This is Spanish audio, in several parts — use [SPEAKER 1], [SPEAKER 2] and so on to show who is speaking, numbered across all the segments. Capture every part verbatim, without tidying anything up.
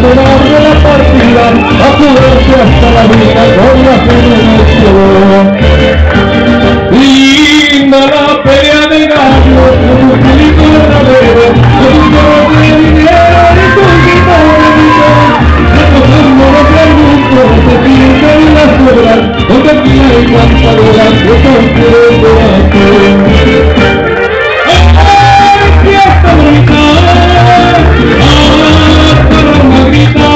[SPEAKER 1] final de la partida, a jugarse hasta la vida con la federación. Linda la pelea de gallos, con un pelito de ravero, con un lloro de dinero y con guitarra de millón. Recogiendo los productos, se pintan las obras, con tequila y cantadoras, que son de corazón. ¡Ay, fiesta bonita! ¡Hasta la magrita!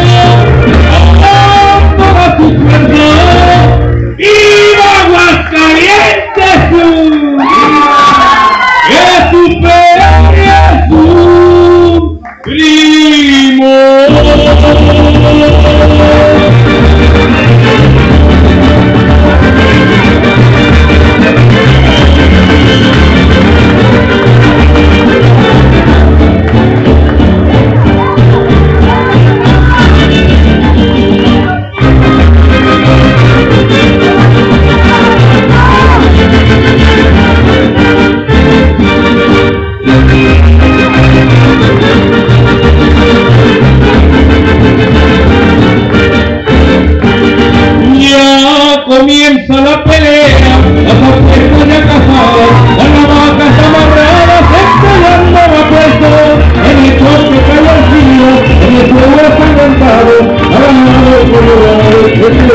[SPEAKER 1] ¡A toda su fuerza! ¡Viva Aguascalientes! ¡Que supere su primo! Comienza la pelea, las apuestas ya casadas, las navajas amarradas, estallando a puesto, en el choque cae el frío, en el fuego ensangrentado, agarrado por el